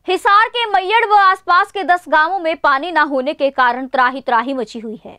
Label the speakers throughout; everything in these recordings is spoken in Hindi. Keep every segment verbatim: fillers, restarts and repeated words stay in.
Speaker 1: हिसार के मैयड़ व आसपास के दस गांवों में पानी न होने के कारण त्राही त्राही मची हुई है।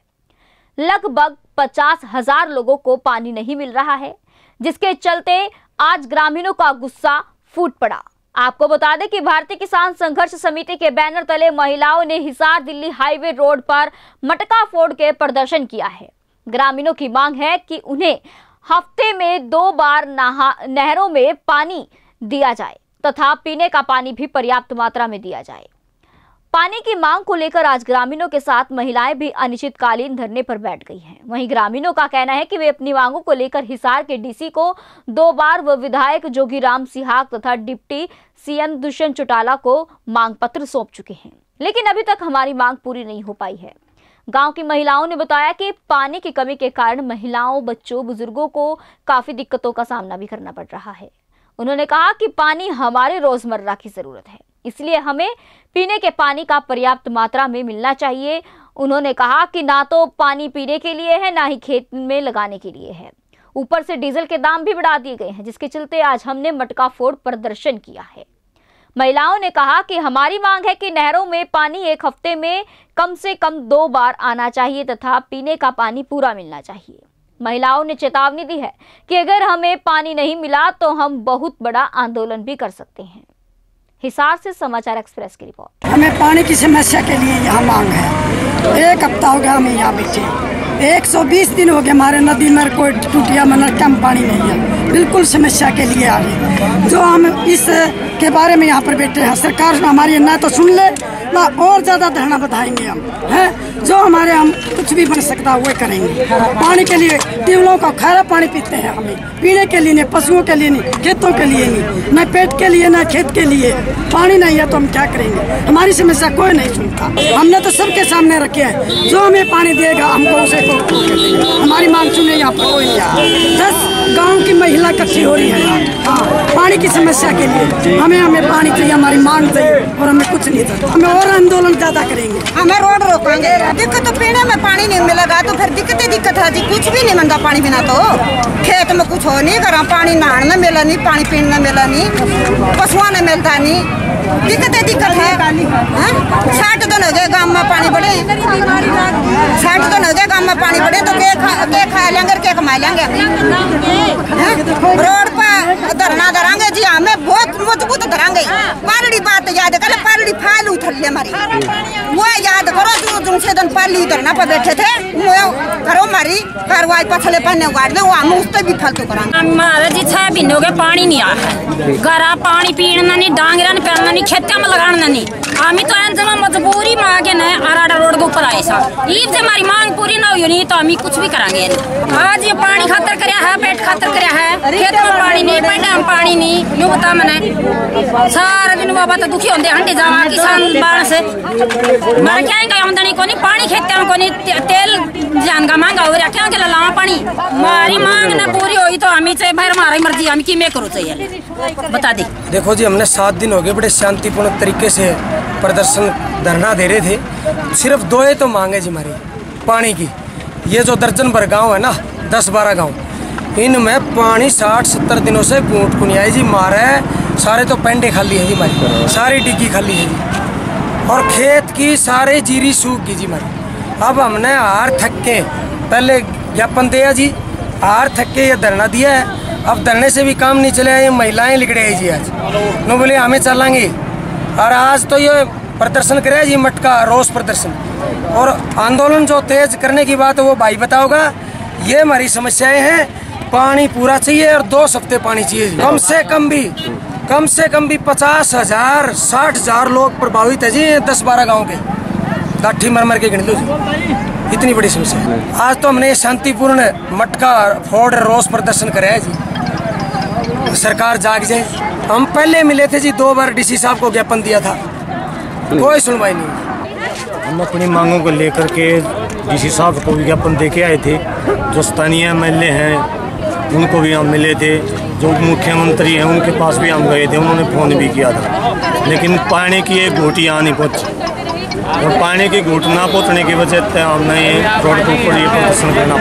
Speaker 1: लगभग पचास हजार लोगों को पानी नहीं मिल रहा है, जिसके चलते आज ग्रामीणों का गुस्सा फूट पड़ा। आपको बता दें कि भारतीय किसान संघर्ष समिति के बैनर तले महिलाओं ने हिसार दिल्ली हाईवे रोड पर मटका फोड़ के प्रदर्शन किया है। ग्रामीणों की मांग है कि उन्हें हफ्ते में दो बार नहरों में पानी दिया जाए तथा पीने का पानी भी पर्याप्त मात्रा में दिया जाए। पानी की मांग को लेकर आज ग्रामीणों के साथ महिलाएं भी अनिश्चितकालीन धरने पर बैठ गई हैं। वहीं ग्रामीणों का कहना है कि वे अपनी मांगों को लेकर हिसार के डीसी को दो बार व विधायक जोगीराम सिहाग तथा डिप्टी सीएम दुष्यंत चौटाला को मांग पत्र सौंप चुके हैं, लेकिन अभी तक हमारी मांग पूरी नहीं हो पाई है। गांव की महिलाओं ने बताया कि पानी की कमी के कारण महिलाओं, बच्चों, बुजुर्गों को काफी दिक्कतों का सामना भी करना पड़ रहा है। उन्होंने कहा कि पानी हमारे रोजमर्रा की जरूरत है, इसलिए हमें पीने के पानी का पर्याप्त मात्रा में मिलना चाहिए। उन्होंने कहा कि ना तो पानी पीने के लिए है, ना ही खेत में लगाने के लिए है। ऊपर से डीजल के दाम भी बढ़ा दिए गए हैं, जिसके चलते आज हमने मटका फोड़ प्रदर्शन किया है। महिलाओं ने कहा कि हमारी मांग है कि नहरों में पानी एक हफ्ते में कम से कम दो बार आना चाहिए तथा पीने का पानी पूरा मिलना चाहिए। महिलाओं ने चेतावनी दी है कि अगर हमें पानी नहीं मिला तो हम बहुत बड़ा आंदोलन भी कर सकते हैं। हिसार से समाचार एक्सप्रेस की रिपोर्ट।
Speaker 2: हमें पानी की समस्या के लिए यहाँ मांग है। एक हफ्ता हो गया हमें यहाँ बैठे, एक सौ बीस दिन हो गए हमारे नदी में कोई टूटिया मन कम पानी नहीं है। बिल्कुल समस्या के लिए आ गए। जो हम इस के बारे में यहाँ पर बैठे हैं, सरकार हमारी ना तो सुन ले ना और ज्यादा धरना बढ़ाएंगे हम हैं। जो हमारे हम कुछ भी बन सकता वो करेंगे। पानी के लिए ट्यूबवेलों का खारा पानी पीते हैं, हमें पीने के लिए नहीं, पशुओं के लिए नहीं, खेतों के लिए नहीं, न पेट के लिए न खेत के लिए। पानी नहीं है तो हम क्या करेंगे? हमारी समस्या कोई नहीं सुनता। हमने तो सबके सामने रखे है, जो हमें पानी देगा हमको उसे को हमारी मांग सुने यहाँ पर कोई नहीं आया। दस गाँव की महिला इकट्ठी हो रही है हाँ पानी की समस्या के लिए। हमें हमें पानी चाहिए, हमारी मांग चाहिए और हमें कुछ नहीं चाहिए। हमें और आंदोलन ज्यादा करेंगे,
Speaker 3: हमें रोड रोकेंगे। दिक्कत तो पीने में पानी नहीं मिलेगा तो फिर दिक्कत ही दिक्कत है जी। कुछ भी नहीं मिलता पानी बिना, तो खेत में कुछ हो नहीं करा, पानी नहाने में मिला नहीं, पानी पीने में मिला नहीं, पशुओं ने मिलता नहीं, दिक्कत है दिक्कत है। साठ दिन हो गए गाँव में पानी बढ़े, साठ दिन हो गए गाँव में पानी बढ़े तो के खा के खा लेंगे के कमा लेंगे। रोड पर धरना धरांगे जी, हमें बहुत मजबूत धरांगे। पालड़ी बात याद कर, पालड़ी फाल उठल ले हमारी वो याद करो। जो दूसरे दिन पाली धरना पर बैठे थे वो करो हमारी कार्रवाई पछले पन्ने उगाड़ दे, वो हम उस पर भी फालतू करांगे।
Speaker 4: हमारे जी छह महीने हो गए पानी नहीं आया, घरा पानी पीना नहीं, डांगरा नहीं पहनना नहीं, खेत में लगाना नहीं। हमें तो जमा मजबूरी में आगे न अराडा रोड के ऊपर आए साहब। ईद से हमारी मांग पूरी ना हुई नहीं तो हम कुछ भी करांगे। आज ये पानी खातर कराया है, पेट खातर कराया है, खेत में पानी नहीं, पेट में पानी नहीं। यूँ बता मैंने सारा दिन बाबा तो दुखी होते हंडे जावा किसान बाढ़ से मारे क्या आमदनी को नहीं, पानी खेते में को नहीं, तेल जान का महंगा हो रहा क्या के लावा पानी। हमारी मांग न पूरी हुई तो हमें चाहे भाई हमारी मर्जी, हम की में करो चाहिए बता दी।
Speaker 5: देखो जी, हमने सात दिन हो गए बड़े शांतिपूर्ण तरीके से प्रदर्शन धरना दे रहे थे। सिर्फ दो ही तो मांगे जी हमारी पानी की। ये जो दर्जन भर गाँव है ना, दस बारह गाँव, इनमें पानी साठ सत्तर दिनों से बूट को नहीं आई जी। मारे सारे तो पेंडे खाली है जी हमारी, सारी डिग्गी खाली है जी, और खेत की सारे जीरी सूख गई जी हमारी। अब हमने हार थक के पहले ज्ञापन दिया जी, हार थक के ये धरना दिया है। अब धरने से भी काम नहीं चले, ये महिलाएं लिख रहे हैं जी। आज नो बोले हमें चलेंगे, और आज तो ये प्रदर्शन करे जी, मटका रोष प्रदर्शन। और आंदोलन जो तेज करने की बात है वो भाई बताओगा। ये हमारी समस्याएं हैं, पानी पूरा चाहिए और दो हफ्ते पानी चाहिए। कम से कम भी कम से कम भी पचास हजार साठ हजार लोग प्रभावित है जी, दस बारह गाँव के लाठी मर मर के गिन लो जी। इतनी बड़ी समस्या है। आज तो हमने शांतिपूर्ण मटका फोड़ रोष प्रदर्शन कराया है जी। सरकार जाग जाए। हम पहले मिले थे जी, दो बार डीसी साहब को ज्ञापन दिया था, कोई सुनवाई नहीं।
Speaker 6: हम अपनी मांगों को लेकर के डीसी साहब को विज्ञापन दे के आए थे। जो स्थानीय एम एल ए हैं उनको भी हम मिले थे, जो मुख्यमंत्री हैं उनके पास भी हम गए थे, उन्होंने फ़ोन भी किया था, लेकिन पानी की एक घोटी यहाँ नहीं पहुँची। और पानी की घोट ना पहुँचने की वजह से हमें रोड के ऊपर ये प्रदर्शन करना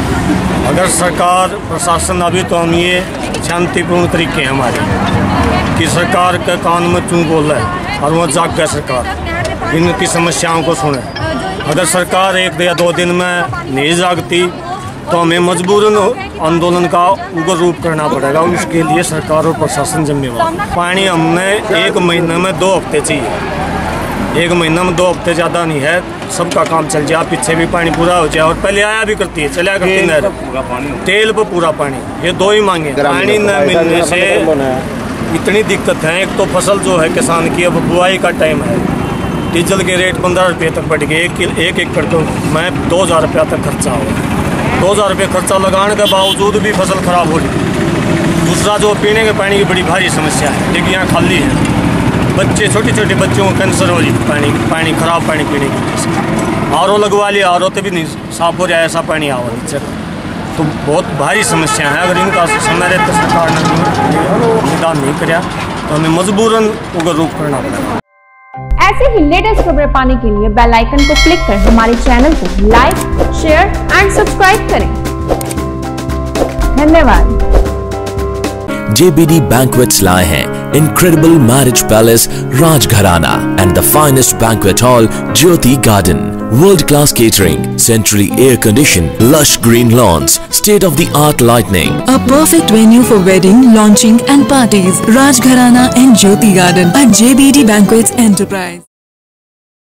Speaker 6: पड़ेगा। अगर सरकार प्रशासन अभी तो हम ये शांतिपूर्ण तरीके हमारे कि सरकार के कान में क्यों बोल रहा है और वो जाग गए सरकार इनकी समस्याओं को सुने। अगर सरकार एक या दो दिन में नहीं जागती तो हमें मजबूरन आंदोलन का उग्र रूप करना पड़ेगा। उसके लिए सरकार और प्रशासन जिम्मेवार। पानी हमने एक महीने में दो हफ्ते चाहिए, एक महीना में दो हफ्ते ज़्यादा नहीं है। सबका काम चल जाए, पीछे भी पानी पूरा हो जाए और पहले आया भी करती है, चला करती नहर, तेल पर पूरा पानी, ये दो ही मांगे। पानी न मिलने से इतनी दिक्कत है। एक तो फसल जो है किसान की अब बुआई का टाइम है, डीजल के रेट पंद्रह रुपये तक बढ़ गए। एक एक एकड़ तो मैं दो हज़ार रुपया तक खर्चा हो, दो हज़ार रुपये खर्चा लगाने के बावजूद भी फसल खराब हो रही। दूसरा जो पीने के पानी की बड़ी भारी समस्या है, लेकिन यहाँ खाली है, बच्चे छोटे छोटे बच्चों को कैंसर हो रही पानी पानी खराब पानी पीने की वजह से। आर ओ लगवा लिया, आर ओ तो भी नहीं साफ हो रहा है, ऐसा पानी आ रहा है। तो बहुत भारी समस्या है। अगर इनका समय रहते सरकार ने निदान नहीं कराया तो हमें मजबूरन उग्र रूप करना पड़ेगा।
Speaker 7: ऐसे ही लेटेस्ट खबरें पाने के लिए बेल आइकन को क्लिक कर हमारे चैनल को लाइक, शेयर एंड सब्सक्राइब करें। धन्यवाद।
Speaker 8: J B D Banquets लाए हैं incredible marriage palace Rajgharana and the finest banquet hall Jyoti Garden. World class catering, centrally air conditioned, lush green lawns, state of the art lighting.
Speaker 9: A perfect venue for wedding, launching and parties. Rajgharana and Jyoti Garden at J B D Banquets Enterprise.